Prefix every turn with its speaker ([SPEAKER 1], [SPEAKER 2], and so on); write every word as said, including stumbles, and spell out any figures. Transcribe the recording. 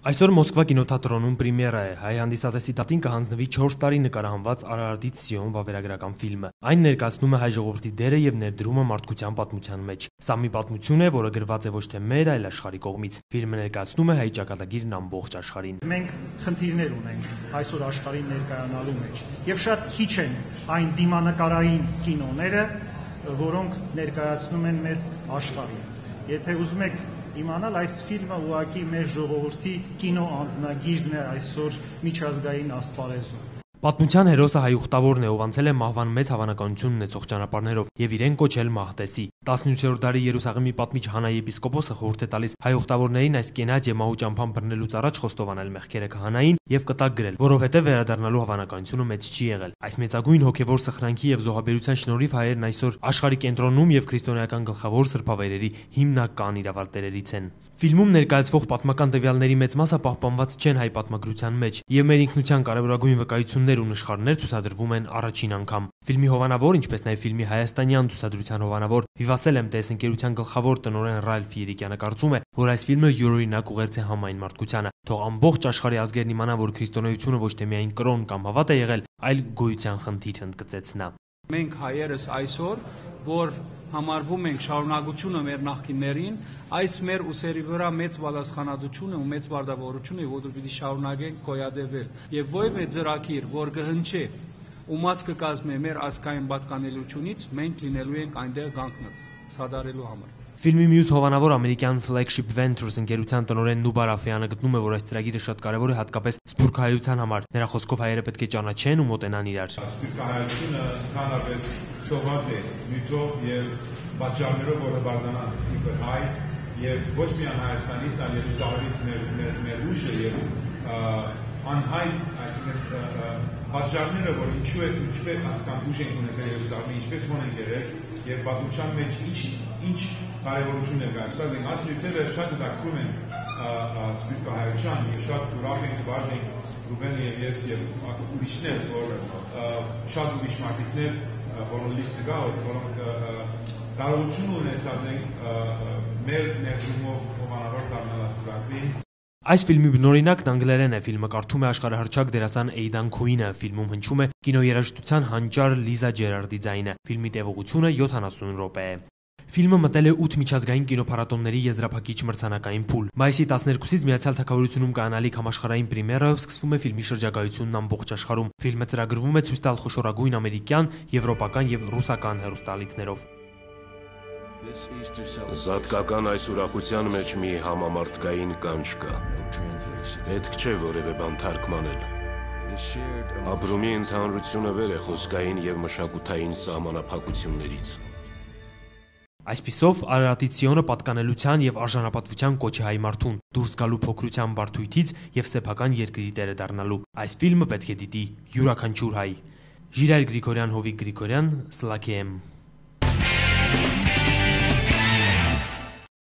[SPEAKER 1] Այսօր Մոսկվա կինոթատրոնում պրեմիերա է հայ հանդիսատեսի տատին կհանձնվի չորս տարի նկարահանված Արարատից Սիոն վավերագրական ֆիլմը։ Այն ներկայացնում է հայ ժողովրդի դերը եւ ներդրումը մարդկության պատմության մեջ։ Սա մի պատմություն է, որը գրված է ոչ թե մեր, այլ աշխարհի կողմից։ Ֆիլմը ներկայացնում է հայ ճակատագիրն ամբողջ աշխարհին։
[SPEAKER 2] Մենք խնդիրներ ունենք այսօր աշխարհին ներկայանալու մեջ եւ շատ քիչ են այն դիմանկարային կինոները, որոնք ներկայացնում են մեզ աշխարհին։ Եթե ուզում եք իմանալ, այս ֆիլմը ուղղակի մեր ժողովրդի կինո անձնագիրն է այսօր միջազգային ասպարեզում։
[SPEAKER 1] Պատմության հերոսը հայ ուխտավորն է, ով անցել է մահվան մեծ հավանականություն ունեցող ճանապարհներով եւ իրեն կոչել Մահտեսի։ տասնութերորդ դարի Երուսաղեմի պատմիչ Հանա եպիսկոպոսը խորհուրդ է տալիս հայ ուխտավորներին այս կենաց եւ մահու ճամփան բռնելուց առաջ խոստովանել մեղքերը քահանային եւ կտակ գրել, որովհետեւ վերադառնալու հավանականությունը մեծ չի եղել։ Այս մեծագույն հոգեվոր սխրանքի եւ զոհաբերության շնորհիվ հայերն այսօր աշխարհի կենտրոնում եւ քրիստոնեական գլխավոր սրբավայրերի հիմնական իրավարտերերից են։ Ֆիլմում ներկայացվող պատմական տվյալների մեծ մասը պահպանված չեն հայ պատմագրության մեջ, եւ մեր ինքնության կարևորագույն վկայություններ ու նշխարներ ցուցադրվում են առաջին անգամ։ Ֆիլմի հովանավոր, ինչպես նաեւ ֆիլմի հայաստանյան ցուցադրության հովանավոր Vivacelem տեսընկերության գլխավոր տնօրեն Ռալֆ Երիկյանը կարծում է, որ այս ֆիլմը յուրօրինակ ուղերձ է համայն մարդկությանը։ Թող ամբողջ աշխարհի ազգերն իմանան, որ քրիստոնեությունը ոչ թե միայն կրոն կամ հավատ է եղել, այլ գոյության խնդիր, ընդգծեց նա։
[SPEAKER 3] Մենք հայերս այսօր, որ համարվում ենք շարունակությունը մեր նախկիններին, այս մեր ուսերի վրա մեծ պատասխանատվություն ու մեծ բարդավորություն է, որ պիտի շարունակենք գոյատևել։ Եվ որևէ ծրագիր, որ կհնչի ու մաս կկազմի մեր ազգային պատկանելությունից, մենք լինելու ենք այնտեղ կանգնած, սադարելու համար։
[SPEAKER 1] Ֆիլմի մյուս հովանավոր ամերիկյան Flagship Ventures ընկերության տնօրեն Նուբար Աֆեյանը գտնում է, որ այս ծրագիրը շատ կարևոր է հատկապես սփյուռքահայության համար։ Նրա խոսքով հայերը պետք է ճանաչեն ու մոտենան իրար։
[SPEAKER 4] Սփյուռքահայությունը քանավես սովված է նյութով եւ պատճառներով, որը բարձրանան իբր հայ եւ ոչ միայն Հայաստանից, այլ Երուսաղեմից մեր մեր ուժը եւ անհայտ, այսինքն պատճառները, որ ինչու է ինչպես հասկան ուժ են ունեցել Երուսաղեմի, ինչպես ոնեն եղել եւ պատմության մեջ ինչ ինչ կարևորություն է գացած, այս նյութերը շատ հետաքրքրում են սփյուռքահայության եւ շատ ուրախ ենք վարժենք Ռուբեն եւ ես եւ ուրիշներ, որ շատ ուրիշ մարդիկներ, որոնք լիստը գալիս, որոնք կարողություն ունեցած են մեր ներդրումով հովանավոր դառնալ ծրագրին։
[SPEAKER 1] Այս ֆիլմի բնօրինակն անգլերեն է, ֆիլմը կարդում է աշխարհահռչակ դերասան Էյդան Քուինը, ֆիլմում հնչում է կինոերաժշտության հանճար Լիզա Ջերարդի ձայնը, ֆիլմի տևողությունը յոթանասուն րոպե է։ Ֆիլմը մտել է ութ միջազգային կինոփառատոների եզրափակիչ մրցանակային փուլ։ Մայիսի տասներկուսից Միացյալ Թագավորությունում կայանալիք համաշխարհային պրեմիերայով սկսվում է ֆիլմի շրջագայությունն ամբողջ աշխարհում։ Ֆիլմը ծրագրվում է ցույց տալ խոշորագույն ամերիկյան, եվրոպական եւ ռուսական հեռուստաալիքներով։
[SPEAKER 5] Զատկական այս ուրախության մեջ մի համամարտկային կանչ կա։ Պետք չէ որևէ բան թարգմանել։ Ապրումի ընդհանրությունը վեր է խոսքային եւ մշակութային սահմանափակություններից։
[SPEAKER 1] Այսպիսով Արարատից Սիոնը պատկանելության եւ արժանապատվության կոչ է հայ մարդուն, դուրս գալու փոքրության բարդույթից եւ սեփական երկրի տերը դառնալու։ Այս ֆիլմը պետք է դիտի յուրաքանչյուր հայ։ Ժիրայր Գրիգորյան, Հովիկ Գրիգորյան, Սլաքի Էմ։